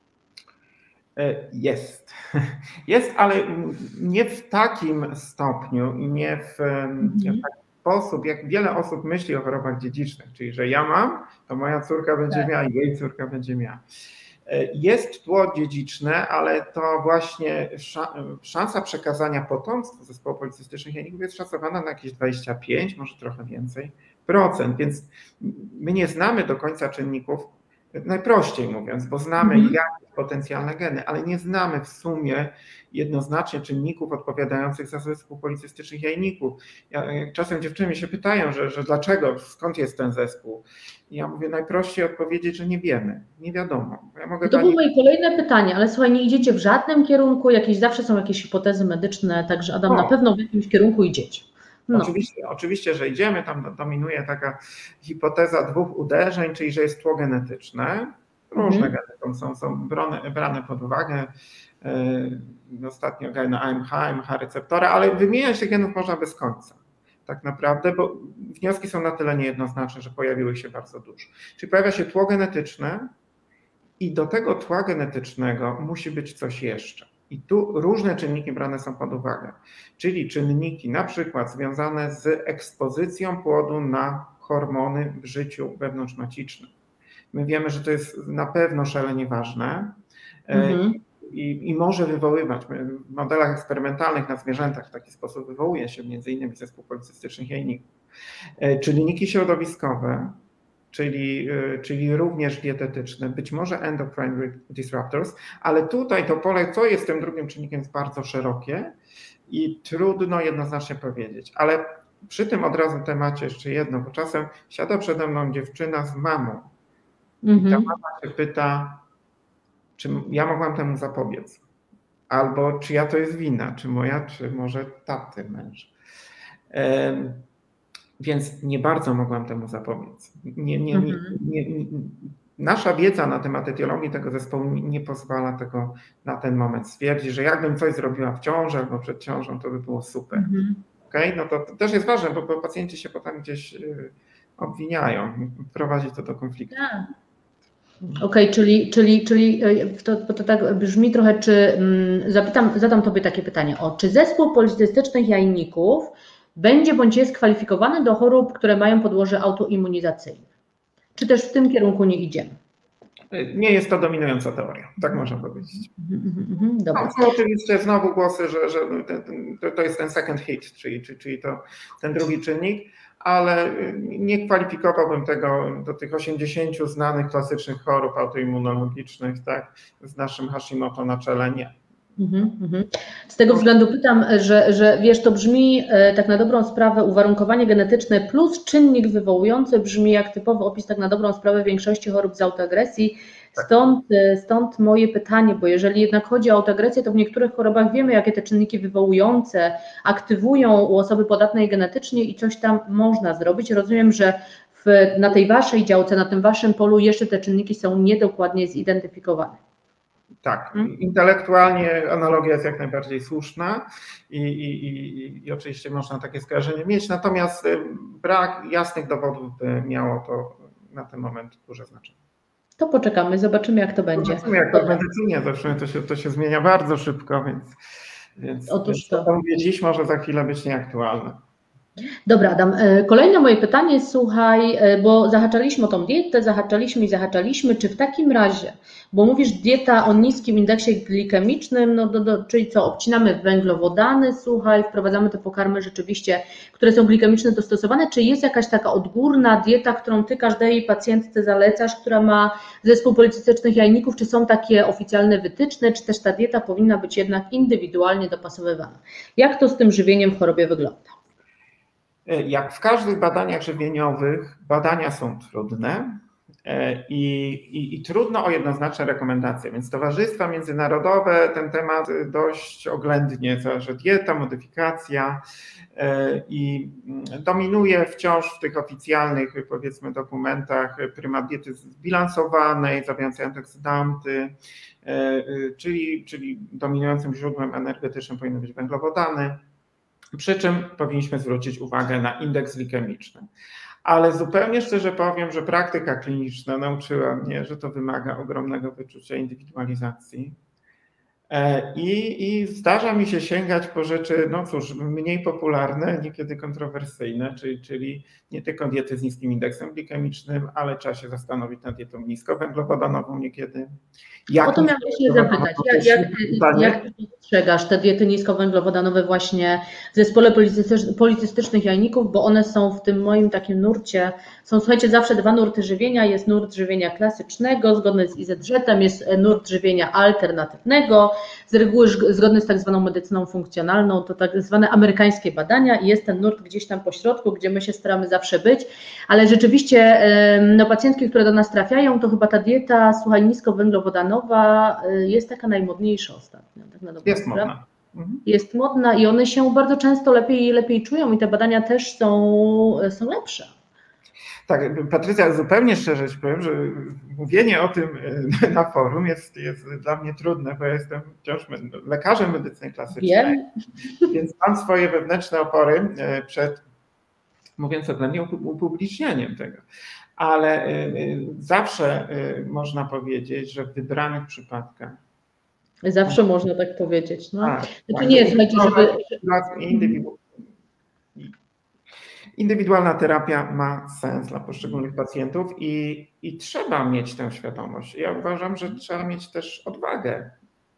Jest, ale nie w takim stopniu i nie w taki sposób, jak wiele osób myśli o chorobach dziedzicznych, czyli że ja mam, to moja córka będzie miała i jej córka będzie miała. Jest tło dziedziczne, ale to właśnie szansa przekazania potomstwa zespołu policystycznych jajników jest szacowana na jakieś 25, może trochę więcej procent, więc my nie znamy do końca czynników, najprościej mówiąc, bo znamy jakieś potencjalne geny, ale nie znamy w sumie jednoznacznie czynników odpowiadających za zespół policystycznych jajników. Czasem dziewczyny się pytają, że dlaczego, skąd jest ten zespół? I ja mówię najprościej odpowiedzieć, że nie wiemy, nie wiadomo. To było moje kolejne pytanie, ale słuchaj, nie idziecie w żadnym kierunku, zawsze są jakieś hipotezy medyczne, także Adam, na pewno w jakimś kierunku idziecie. Oczywiście, że idziemy, tam dominuje taka hipoteza 2 uderzeń, czyli że jest tło genetyczne. Różne geny są brane pod uwagę. Ostatnio geny AMH receptora, ale wymieniać tych genów można bez końca. Tak naprawdę, bo wnioski są na tyle niejednoznaczne, że pojawiły się bardzo dużo. Czyli pojawia się tło genetyczne, I do tego tła genetycznego musi być coś jeszcze. I tu różne czynniki brane są pod uwagę, czyli czynniki na przykład związane z ekspozycją płodu na hormony w życiu wewnątrzmacicznym. My wiemy, że to jest na pewno szalenie ważne i może wywoływać. W modelach eksperymentalnych na zwierzętach w taki sposób wywołuje się m.in. zespół policystycznych jajników. Czynniki środowiskowe, czyli również dietetyczne, być może endocrine disruptors, ale tutaj to pole, co jest tym drugim czynnikiem, jest bardzo szerokie i trudno jednoznacznie powiedzieć. Ale przy tym od razu temacie jeszcze jedno, bo czasem siada przede mną dziewczyna z mamą i ta mama się pyta, czy ja mogłam temu zapobiec, albo czyja to jest wina, czy moja, czy może taty męż. Więc nie bardzo mogłam temu zapobiec. Nasza wiedza na temat etiologii tego zespołu nie pozwala tego na ten moment stwierdzić, że jakbym coś zrobiła w ciąży albo przed ciążą, to by było super. Okay? No to też jest ważne, bo pacjenci się potem gdzieś obwiniają, prowadzi to do konfliktu. Okej, czyli to tak brzmi trochę, czy zadam Tobie takie pytanie, czy zespół policystycznych jajników będzie bądź jest kwalifikowany do chorób, które mają podłoże autoimmunizacyjne? Czy też w tym kierunku nie idziemy? Nie jest to dominująca teoria, tak można powiedzieć. Dobra. No, oczywiście znowu głosy, że to jest ten second hit, czyli to ten drugi czynnik, ale nie kwalifikowałbym tego do tych 80 znanych klasycznych chorób autoimmunologicznych, tak, z naszym Hashimoto na czele, nie. Z tego względu pytam, że wiesz, to brzmi tak na dobrą sprawę uwarunkowanie genetyczne plus czynnik wywołujący brzmi jak typowy opis tak na dobrą sprawę większości chorób z autoagresji. Stąd moje pytanie, bo jeżeli jednak chodzi o autoagresję, to w niektórych chorobach wiemy, jakie te czynniki wywołujące aktywują u osoby podatnej genetycznie i coś tam można zrobić. Rozumiem, że na tej waszej działce, na tym waszym polu jeszcze te czynniki są niedokładnie zidentyfikowane. Tak, intelektualnie analogia jest jak najbardziej słuszna i oczywiście można takie skojarzenie mieć, natomiast brak jasnych dowodów by miało to na ten moment duże znaczenie. To poczekamy, zobaczymy jak to będzie. Zobaczymy jak to w medycynie, zawsze to się zmienia bardzo szybko, więc to, co mówię dziś, może za chwilę być nieaktualne. Dobra, Adam, kolejne moje pytanie, słuchaj, bo zahaczaliśmy o tą dietę, zahaczaliśmy, czy w takim razie, bo mówisz dieta o niskim indeksie glikemicznym, no czyli co, obcinamy węglowodany, słuchaj, wprowadzamy te pokarmy rzeczywiście, które są glikemicznie dostosowane, czy jest jakaś taka odgórna dieta, którą ty każdej pacjentce zalecasz, która ma zespół policystycznych jajników, czy są takie oficjalne wytyczne, czy też ta dieta powinna być jednak indywidualnie dopasowywana? Jak to z tym żywieniem w chorobie wygląda? Jak w każdych badaniach żywieniowych, badania są trudne i trudno o jednoznaczne rekomendacje, więc towarzystwa międzynarodowe ten temat dość oględnie, że dieta, modyfikacja i dominuje wciąż w tych oficjalnych, powiedzmy, dokumentach prymat diety zbilansowanej, zawierającej antyoksydanty, czyli dominującym źródłem energetycznym powinny być węglowodany. Przy czym powinniśmy zwrócić uwagę na indeks glikemiczny. Ale zupełnie szczerze powiem, że praktyka kliniczna nauczyła mnie, że to wymaga ogromnego wyczucia indywidualizacji. I zdarza mi się sięgać po rzeczy, no cóż, mniej popularne, niekiedy kontrowersyjne, czyli nie tylko diety z niskim indeksem glikemicznym, ale trzeba się zastanowić nad dietą niskowęglowodanową niekiedy. O to miałam się zapytać, jak ty postrzegasz te diety niskowęglowodanowe właśnie w zespole policystycznych jajników, bo one są w tym moim takim nurcie, są, słuchajcie, zawsze dwa nurty żywienia, jest nurt żywienia klasycznego, zgodny z IZŻ-em, jest nurt żywienia alternatywnego, z reguły zgodny z tak zwaną medycyną funkcjonalną, to tak zwane amerykańskie badania i jest ten nurt gdzieś tam po środku, gdzie my się staramy zawsze być, ale rzeczywiście no, pacjentki, które do nas trafiają, to chyba ta dieta, słuchaj, niskowęglowodanowa jest taka najmodniejsza ostatnio. Tak na dobrą jest modna. Jest modna i one się bardzo często lepiej czują i te badania też są lepsze. Tak, Patrycja, zupełnie szczerze ci powiem, że mówienie o tym na forum jest dla mnie trudne, bo ja jestem wciąż lekarzem medycyny klasycznej, więc mam swoje wewnętrzne opory przed mówiąc oględnie, upublicznianiem tego. Ale zawsze można powiedzieć, że w wybranych przypadkach. Zawsze można tak powiedzieć. No. Tak, Znaczy nie, słuchajcie, żeby... Indywidualna terapia ma sens dla poszczególnych pacjentów i trzeba mieć tę świadomość. Ja uważam, że trzeba mieć też odwagę.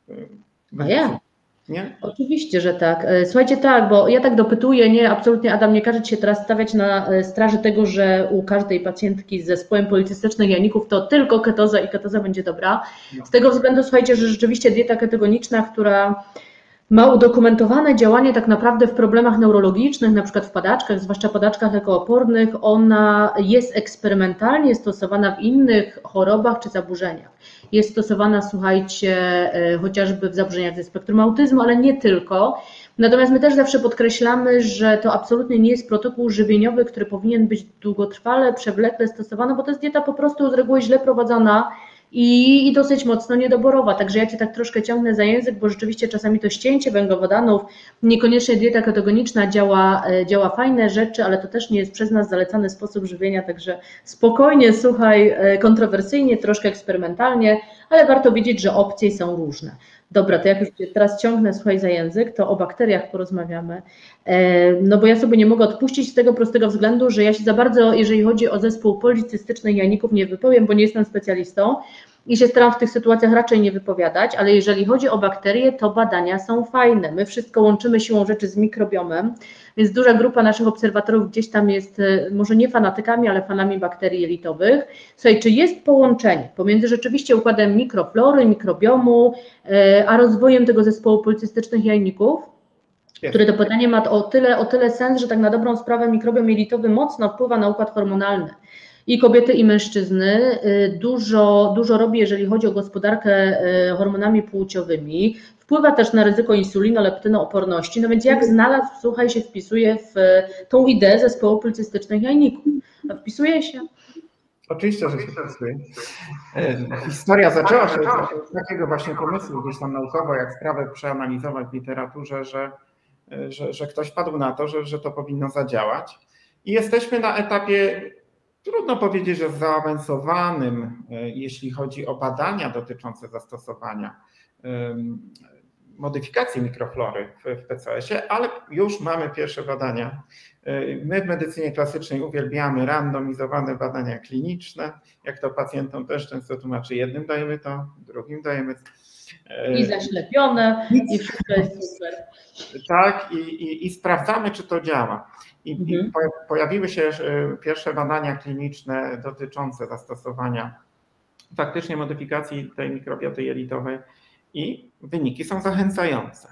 Nie? Oczywiście, że tak. Słuchajcie, tak, bo ja tak dopytuję, nie, absolutnie Adam, nie każe Ci się teraz stawiać na straży tego, że u każdej pacjentki z zespołem policystycznych jajników to tylko ketoza i ketoza będzie dobra. Z tego względu, słuchajcie, że rzeczywiście dieta ketogeniczna, która ma udokumentowane działanie tak naprawdę w problemach neurologicznych, na przykład w padaczkach, zwłaszcza padaczkach lekoopornych, ona jest eksperymentalnie stosowana w innych chorobach czy zaburzeniach. Jest stosowana, słuchajcie, chociażby w zaburzeniach ze spektrum autyzmu, ale nie tylko. Natomiast my też zawsze podkreślamy, że to absolutnie nie jest protokół żywieniowy, który powinien być długotrwale, przewlekle stosowany, bo to jest dieta po prostu z reguły źle prowadzona i dosyć mocno niedoborowa. Także ja Cię tak troszkę ciągnę za język, bo rzeczywiście czasami to ścięcie węglowodanów, niekoniecznie dieta ketogeniczna działa fajne rzeczy, ale to też nie jest przez nas zalecany sposób żywienia, także spokojnie, słuchaj, kontrowersyjnie, troszkę eksperymentalnie, ale warto wiedzieć, że opcje są różne. Dobra, to jak już Cię teraz ciągnę, słuchaj, za język, to o bakteriach porozmawiamy. No bo ja sobie nie mogę odpuścić z tego prostego względu, że ja się za bardzo, jeżeli chodzi o zespół policystycznych jajników, nie wypowiem, bo nie jestem specjalistą i się staram w tych sytuacjach raczej nie wypowiadać, ale jeżeli chodzi o bakterie, to badania są fajne. My wszystko łączymy siłą rzeczy z mikrobiomem, więc duża grupa naszych obserwatorów gdzieś tam jest, może nie fanatykami, ale fanami bakterii jelitowych. Słuchaj, czy jest połączenie pomiędzy rzeczywiście układem mikroflory, mikrobiomu, a rozwojem tego zespołu policystycznych jajników? Które to pytanie ma o tyle sens, że tak na dobrą sprawę mikrobiom jelitowy mocno wpływa na układ hormonalny. I kobiety, i mężczyzny dużo robi, jeżeli chodzi o gospodarkę hormonami płciowymi. Wpływa też na ryzyko insulinolektynooporności. No więc jak znalazł, słuchaj, się wpisuje w tą ideę zespołu policystycznych jajników? No wpisuje się. Oczywiście, że się wpisuje. Historia zaczęła się z takiego właśnie pomysłu gdzieś tam naukowo, jak sprawę przeanalizować w literaturze, że ktoś padł na to, że to powinno zadziałać. I jesteśmy na etapie, trudno powiedzieć, że zaawansowanym, jeśli chodzi o badania dotyczące zastosowania modyfikacji mikroflory w PCS-ie, ale już mamy pierwsze badania. My w medycynie klasycznej uwielbiamy randomizowane badania kliniczne. Jak to pacjentom też często tłumaczy, jednym dajemy to, drugim dajemy i zaślepione, i wszystko jest super. Tak, i sprawdzamy, czy to działa. I pojawiły się pierwsze badania kliniczne dotyczące zastosowania faktycznie modyfikacji tej mikrobioty jelitowej i wyniki są zachęcające.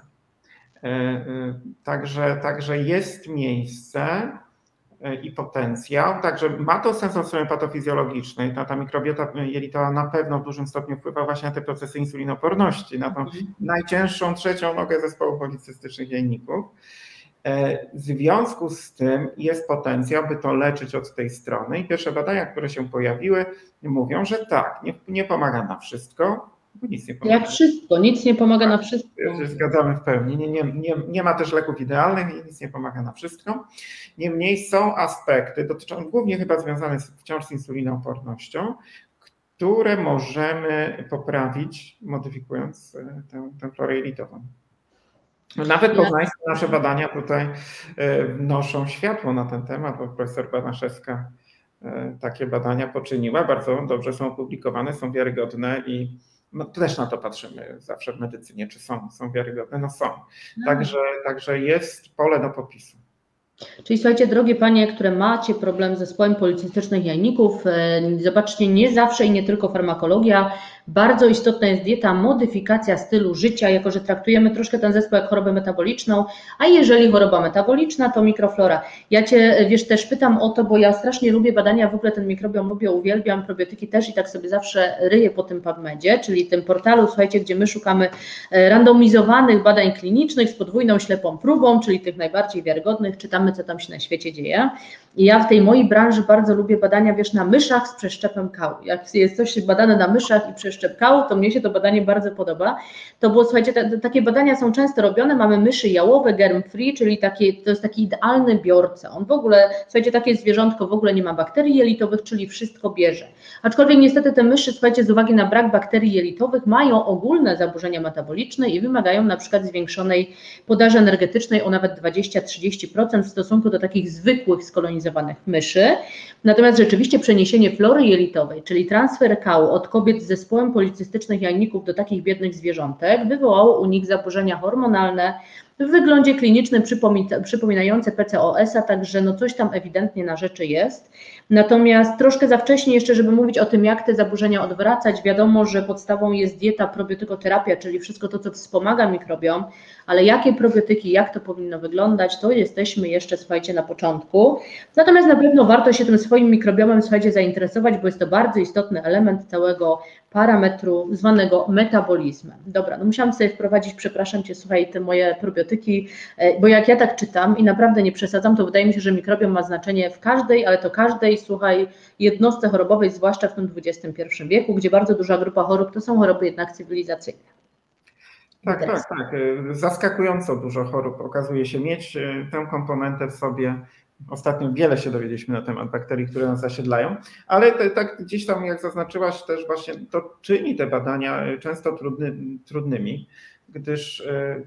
Także jest miejsce i potencjał, także ma to sens od strony patofizjologicznej. Ta mikrobiota jelitowa na pewno w dużym stopniu wpływa właśnie na te procesy insulinoporności, na tą najcięższą trzecią nogę zespołu policystycznych jajników. W związku z tym jest potencjał, by to leczyć od tej strony i pierwsze badania, które się pojawiły, mówią, że tak, nie pomaga na wszystko, bo nic nie pomaga. Jak wszystko, nic nie pomaga na wszystko. Zgadzamy w pełni. Nie ma też leków idealnych i nic nie pomaga na wszystko. Niemniej są aspekty, dotyczące głównie chyba związane wciąż z insulinoopornością, które możemy poprawić, modyfikując tę florę jelitową. Nawet poznańskie nasze badania tutaj wnoszą światło na ten temat, bo profesor Banaszewska takie badania poczyniła, bardzo dobrze są opublikowane, są wiarygodne i też na to patrzymy zawsze w medycynie, czy są wiarygodne, no są. Także jest pole do popisu. Czyli słuchajcie, drogie panie, które macie problem z zespołem policystycznych jajników, zobaczcie, nie zawsze i nie tylko farmakologia, bardzo istotna jest dieta, modyfikacja stylu życia, jako że traktujemy troszkę ten zespół jak chorobę metaboliczną, a jeżeli choroba metaboliczna, to mikroflora. Ja Cię, wiesz, też pytam o to, bo ja strasznie lubię badania, w ogóle ten mikrobiom lubię, uwielbiam, probiotyki też i tak sobie zawsze ryję po tym PubMedzie, czyli tym portalu, słuchajcie, gdzie my szukamy randomizowanych badań klinicznych z podwójną ślepą próbą, czyli tych najbardziej wiarygodnych, czytamy, co tam się na świecie dzieje. I ja w tej mojej branży bardzo lubię badania, wiesz, na myszach z przeszczepem kału. Jak jest coś badane na myszach i przeszczep kału, to mnie się to badanie bardzo podoba. To było, słuchajcie, takie badania są często robione, mamy myszy jałowe, germ-free, czyli to jest taki idealny biorca. On w ogóle, słuchajcie, takie zwierzątko w ogóle nie ma bakterii jelitowych, czyli wszystko bierze. Aczkolwiek niestety te myszy, słuchajcie, z uwagi na brak bakterii jelitowych mają ogólne zaburzenia metaboliczne i wymagają na przykład zwiększonej podaży energetycznej o nawet 20-30% w stosunku do takich zwykłych skolonizowanych myszy. Natomiast rzeczywiście przeniesienie flory jelitowej, czyli transfer kału od kobiet z zespołem policystycznych jajników do takich biednych zwierzątek wywołało u nich zaburzenia hormonalne, w wyglądzie klinicznym przypominające PCOS-a, także no coś tam ewidentnie na rzeczy jest. Natomiast troszkę za wcześnie jeszcze, żeby mówić o tym, jak te zaburzenia odwracać. Wiadomo, że podstawą jest dieta, probiotykoterapia, czyli wszystko to, co wspomaga mikrobiom, ale jakie probiotyki, jak to powinno wyglądać, to jesteśmy jeszcze, słuchajcie, na początku. Natomiast na pewno warto się tym swoim mikrobiomem, słuchajcie, zainteresować, bo jest to bardzo istotny element całego parametru zwanego metabolizmem. Dobra, no musiałam sobie wprowadzić, przepraszam Cię, słuchaj, te moje probiotyki, bo jak ja tak czytam i naprawdę nie przesadzam, to wydaje mi się, że mikrobiom ma znaczenie w każdej, ale to każdej, słuchaj, jednostce chorobowej, zwłaszcza w tym XXI wieku, gdzie bardzo duża grupa chorób to są choroby jednak cywilizacyjne. Tak. Zaskakująco dużo chorób okazuje się mieć tę komponentę w sobie. Ostatnio wiele się dowiedzieliśmy na temat bakterii, które nas zasiedlają, ale tak gdzieś tam, jak zaznaczyłaś, też właśnie to czyni te badania często trudnymi, gdyż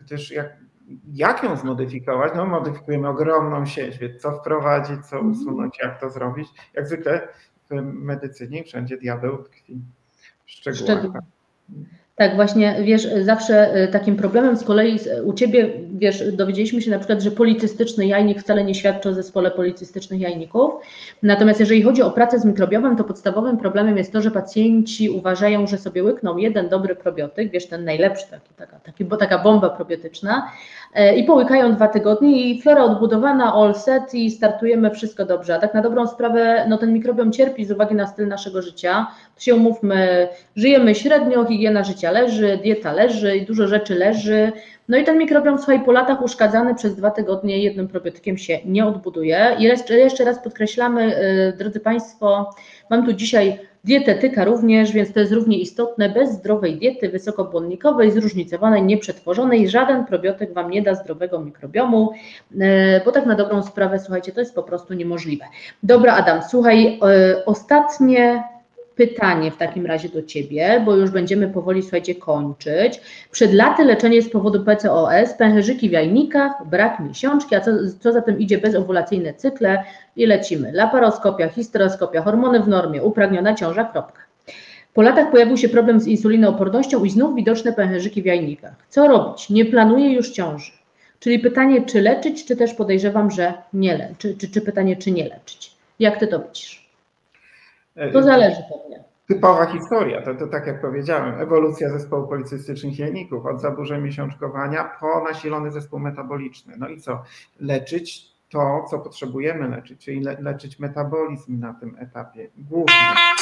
jak ją zmodyfikować? No, modyfikujemy ogromną sieć, więc co wprowadzić, co usunąć, jak to zrobić. Jak zwykle w medycynie wszędzie diabeł tkwi w szczegółach. Tak, właśnie, wiesz, zawsze takim problemem z kolei u Ciebie, wiesz, dowiedzieliśmy się na przykład, że policystyczny jajnik wcale nie świadczy o zespole policystycznych jajników. Natomiast jeżeli chodzi o pracę z mikrobiomem, to podstawowym problemem jest to, że pacjenci uważają, że sobie łykną jeden dobry probiotyk, wiesz, ten najlepszy, taka bomba probiotyczna i połykają 2 tygodnie i flora odbudowana, all set i startujemy, wszystko dobrze. A tak na dobrą sprawę, no ten mikrobiom cierpi z uwagi na styl naszego życia. To się umówmy, żyjemy średnio, higiena życia leży, dieta leży i dużo rzeczy leży. No i ten mikrobiom, słuchaj, po latach uszkadzany przez 2 tygodnie jednym probiotykiem się nie odbuduje. I jeszcze raz podkreślamy, drodzy Państwo, mam tu dzisiaj dietetyka również, więc to jest równie istotne. Bez zdrowej diety wysokobłonnikowej, zróżnicowanej, nieprzetworzonej, żaden probiotyk Wam nie da zdrowego mikrobiomu, bo tak na dobrą sprawę, słuchajcie, to jest po prostu niemożliwe. Dobra, Adam, słuchaj, ostatnie pytanie w takim razie do Ciebie, bo już będziemy powoli, słuchajcie, kończyć. Przed laty leczenie z powodu PCOS, pęcherzyki w jajnikach, brak miesiączki, a co za tym idzie, bezowulacyjne cykle i lecimy. Laparoskopia, histeroskopia, hormony w normie, upragniona ciąża, kropka. Po latach pojawił się problem z insulinoopornością i znów widoczne pęcherzyki w jajnikach. Co robić? Nie planuję już ciąży. Czyli pytanie, czy leczyć, czy też podejrzewam, że nie leczyć, czy pytanie, czy nie leczyć. Jak Ty to widzisz? To zależy pewnie. Typowa historia, to tak jak powiedziałem, ewolucja zespołu policystycznych jajników, od zaburzeń miesiączkowania po nasilony zespół metaboliczny. No i co? Leczyć to, co potrzebujemy leczyć, czyli leczyć metabolizm na tym etapie głównie.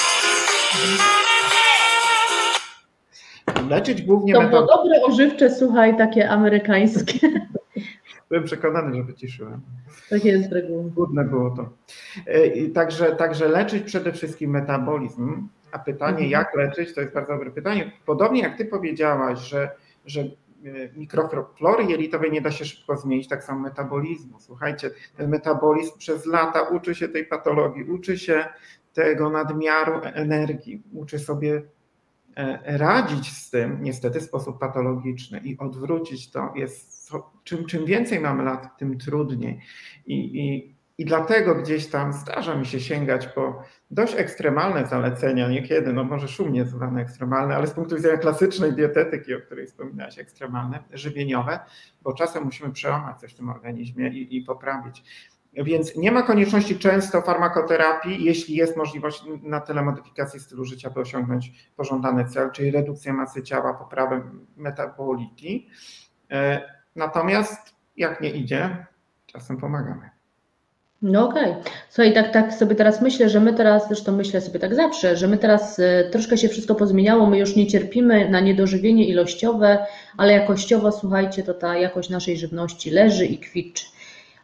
Leczyć głównie metabolizm. To dobre, ożywcze, słuchaj, takie amerykańskie. Byłem przekonany, że wyciszyłem. Tak jest z reguły. Trudne było to. Także leczyć przede wszystkim metabolizm, a pytanie jak leczyć, to jest bardzo dobre pytanie. Podobnie jak Ty powiedziałaś, że mikroflory jelitowej nie da się szybko zmienić, tak samo metabolizmu. Słuchajcie, ten metabolizm przez lata uczy się tej patologii, uczy się tego nadmiaru energii, uczy sobie radzić z tym niestety w sposób patologiczny i odwrócić to jest, czym więcej mamy lat, tym trudniej. I dlatego gdzieś tam zdarza mi się sięgać po dość ekstremalne zalecenia, niekiedy, no może szumnie zwane ekstremalne, ale z punktu widzenia klasycznej dietetyki, o której wspominałaś, ekstremalne, żywieniowe, bo czasem musimy przełamać coś w tym organizmie i poprawić. Więc nie ma konieczności często farmakoterapii, jeśli jest możliwość na tyle modyfikacji stylu życia, by osiągnąć pożądany cel, czyli redukcję masy ciała, poprawę metaboliki. Natomiast jak nie idzie, czasem pomagamy. No okej. Słuchaj, tak sobie teraz myślę, że my teraz, zresztą myślę sobie tak zawsze, że my teraz troszkę się wszystko pozmieniało, my już nie cierpimy na niedożywienie ilościowe, ale jakościowo, słuchajcie, to ta jakość naszej żywności leży i kwiczy.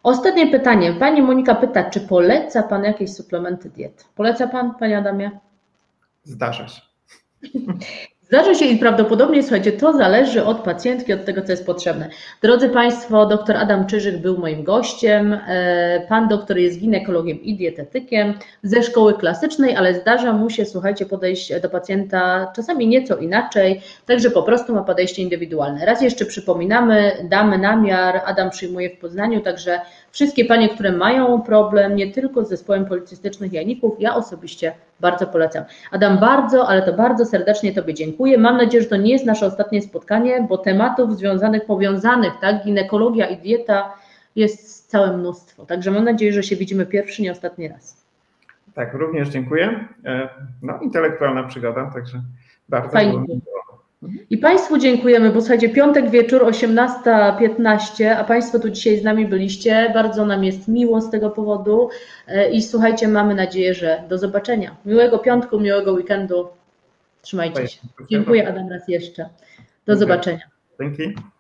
Ostatnie pytanie. Pani Monika pyta, czy poleca Pan jakieś suplementy diet? Poleca Pan, Panie Adamie? Zdarza się. Zdarza się i prawdopodobnie, słuchajcie, to zależy od pacjentki, od tego, co jest potrzebne. Drodzy Państwo, dr Adam Czyżyk był moim gościem. Pan doktor jest ginekologiem i dietetykiem ze szkoły klasycznej, ale zdarza mu się, słuchajcie, podejść do pacjenta czasami nieco inaczej, także po prostu ma podejście indywidualne. Raz jeszcze przypominamy, damy namiar, Adam przyjmuje w Poznaniu, także wszystkie panie, które mają problem nie tylko z zespołem policystycznych jajników, ja osobiście bardzo polecam. Adam, bardzo, ale to bardzo serdecznie Tobie dziękuję. Mam nadzieję, że to nie jest nasze ostatnie spotkanie, bo tematów powiązanych, tak, ginekologia i dieta jest całe mnóstwo. Także mam nadzieję, że się widzimy pierwszy, nie ostatni raz. Tak, również dziękuję. No, intelektualna przygoda, także bardzo fajnie. I Państwu dziękujemy, bo słuchajcie, piątek wieczór, 18:15, a Państwo tu dzisiaj z nami byliście. Bardzo nam jest miło z tego powodu i słuchajcie, mamy nadzieję, że do zobaczenia. Miłego piątku, miłego weekendu. Trzymajcie się. Dziękuję, Adam, raz jeszcze. Do zobaczenia. Dzięki.